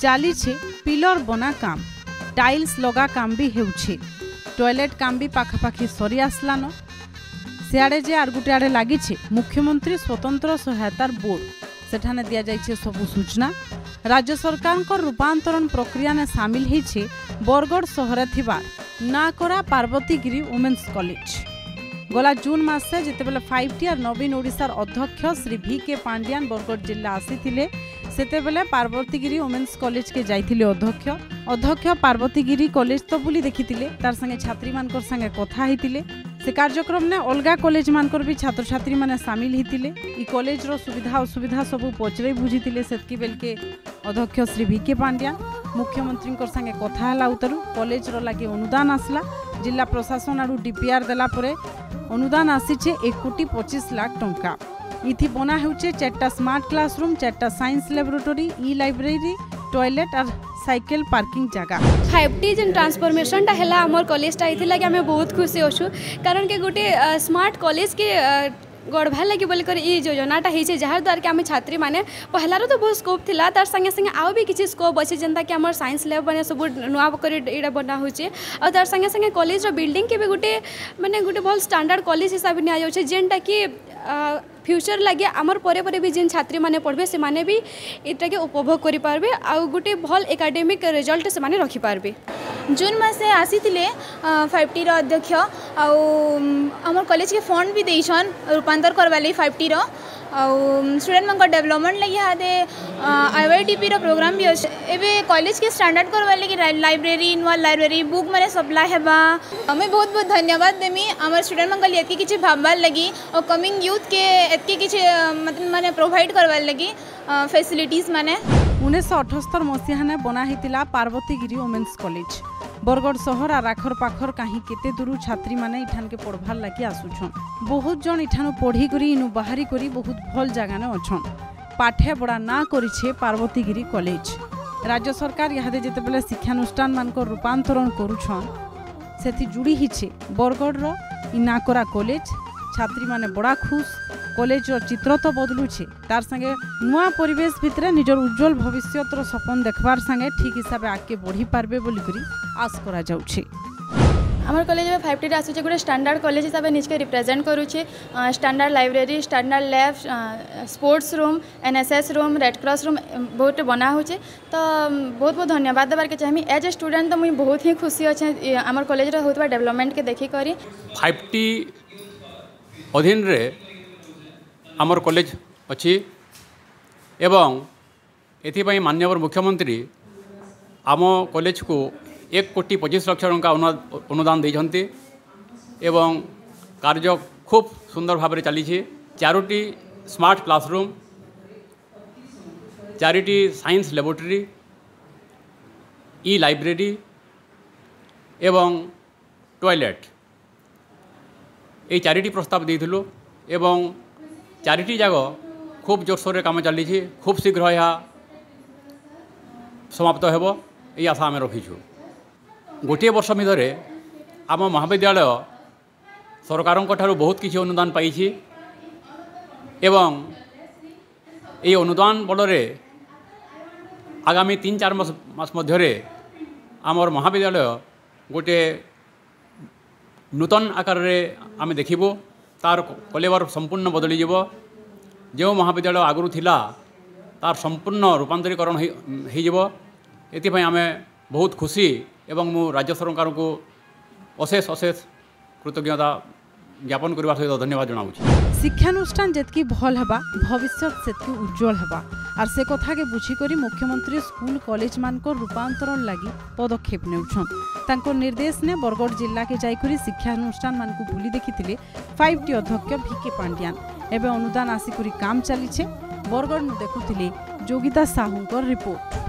चली पिलर बना काम टाइल्स लगा काम भी हेउछे टॉयलेट काम भी पाखापाखि सरी आसलान सियाड़े जे आर गुटे आड़े लगी मुख्यमंत्री स्वतंत्र सहायतार बोर्ड सेठाने दिया जाइछे सबु सूचना राज्य सरकार को रूपांतरण प्रक्रिया ने सामिल होइछे बरगढ़ सहरे थिबार नाकरा पार्वतीगिरी वुमेन्स कॉलेज गला जून मासे जितेबेले 5T और नवीन ओडिशार अध्यक्ष श्री V.K. पांड्यान बरगढ़ जिला आसीथिले सेतेबेले पार्वतीगिरी वुमेन्स कॉलेज के जाइथिले अध्यक्ष पार्वतीगिरी कॉलेज तो बुली देखिथिले तार संगे छात्री मानकर संगे कथा हितिले से कार्यक्रम ने अलगा कॉलेज मानकर भी छात्र छात्री माने शामिल हितिले ई कॉलेज रो सुविधा असुविधा सब पचरे बुझिथिले सेतकी बेल के अध्यक्ष श्री V.K. पांड्यान मुख्यमंत्री संगे कथा हला उतरु कॉलेज रो लागे अनुदान आसला जिला प्रशासन आडू DPR देला परे अनुदान आसीचे 1,25 लाख टंका इथि बना हेउचे 4टा स्मार्ट क्लासरूम 4टा science laboratory e library toilet और साइकिल पार्किंग जगह 5T जन ट्रांसफॉर्मेशन टा हला हमर कॉलेज टा इथि लागे हमें बहुत खुशी होछु कारण के गोटे स्मार्ट कॉलेज के गढ़वा लगे बोलिकर ये योजनाटा होइछे जहाँ द्वारा कि आम छात्री माने पहलार तो बहुत स्कोप थिला तार संगे संगे आउ भी किसी स्कोप अच्छे जेनता कि आम साइंस लैब बने सब नुआ कर बना होचे और तार संगे संगे कॉलेज बिल्डिंग के भी गोटे माने गोटे भल स्टैंडर्ड कॉलेज हिसाब से निया जेनटा कि फ्यूचर लगे आमर परे परे भी जेन छात्री माने पढ़बे से माने भी इटा के उपभोग करि पारबे आ गोटे भल एकेडमिक रिजल्ट से माने रखि पारबे जून मासे आसीथिले 5T रो अध्यक्ष आमर कॉलेज के फंड भी देइछन रूपांतर करवा लई 5T रो स्टूडेंट मन डेवलपमेंट लगी हादे IYTP रो प्रोग्राम भी अछि एबे कॉलेज के स्टैंडर्ड करवा लगी लाइब्रेरी नुआ लाइब्रेरी बुक माने सप्लाई हेबा हमें बहुत बहुत धन्यवाद देमी हमर स्टूडेंट मन एतकी किछि भाबबार लगी और कमिंग यूथ के एतकी किछि मतलब माने प्रोवाइड करवा लगी फैसिलिटीज माने 1978 मसीहा ने बना हितिला पार्वतीगिरी वुमेन्स कॉलेज बरगढ़ सहर और आखर पाखर कहीं केते दूर छात्री माने इठान के पढ़वार लगी आसुछन बहुत जन इठानु पढ़ी करी इनु बाहरी करी बहुत भल जगह ने अछन पाठे पढ़ा ना करिछे पार्वतीगिरी कॉलेज राज्य सरकार यहादे जेतेबेले शिक्षानुष्ठान मानकर रूपांतरण करूछन सेथि जुड़ी हिछे बरगढ़ रो इनाकरा कॉलेज छात्री माने बड़ा खुश कॉलेज चित्र तो बदलुछे तार संगे नुआ परिवेश भितरे निजर उज्जवल भविष्यतर सपन देखबार संगे ठीक हिसाब आगे बढ़ी पारबे बोली करी आस करा जाउछे आमर कॉलेज में 5T रे आसुचे गोटे स्टैंडर्ड कॉलेज हिसाब से निजके रिप्रेजेंट करूचे standard library standard lab sports room NSS room red cross room बहुत बना होचे तो बहुत बहुत धन्यवाद देबार के चाहिए एज ए स्टूडेंट तो मुझे बहुत ही खुशी अच्छे आमर कॉलेज रे होतबा डेवलपमेंट के देखी करी 5T अधीन रे आमर कॉलेज अच्छी एवं एथिपाई माननीय मुख्यमंत्री आम कॉलेज को 1,25 लाख टंका अनुदान देइछन्ति एवं कार्य खूब सुंदर भाव में चली 4टी स्मार्ट क्लासरूम 4टी साइंस लैबोरेटरी ई लाइब्रेरी एवं टॉयलेट ये 4टी प्रस्ताव देइथिलु एवं 4टी जगह खूब जोरसोर काम चली खूब शीघ्र यह समाप्त हेबो ये आशा आम रखीचु गोटे वर्ष भितर आम महाविद्यालय सरकार बहुत किसी अनुदान पाई एवं ये अनुदान बल आगामी 3-4 मास मध्य आमर महाविद्यालय गोटे नूतन आकार आम देखिबो तार कलेवर संपूर्ण बदली जो महाविद्यालय आगु थिला तार संपूर्ण रूपांतरीकरण हो आम बहुत खुशी एवं मु राज्य सरकार को अशेष अशेष कृतज्ञता ज्ञापन करने सहित धन्यवाद जनाऊँ शिक्षानुष्ठान जितकी भल हबा भविष्य सेतकी उज्जवल हबा और से कथा के बुझीकरी मुख्यमंत्री स्कूल कॉलेज मान को रूपांतरण लगी पदक्षेप नेउछन तांको निर्देश ने बरगढ़ जिला के जाइकरी शिक्षानुष्ठान मान को बुली देखिथिले 5T अध्यक्ष V.K. पांड्यान एवं अनुदान आसिकरी काम चलीछे बरगढ़ नु देखुथिले जोगिता साहू रिपोर्ट।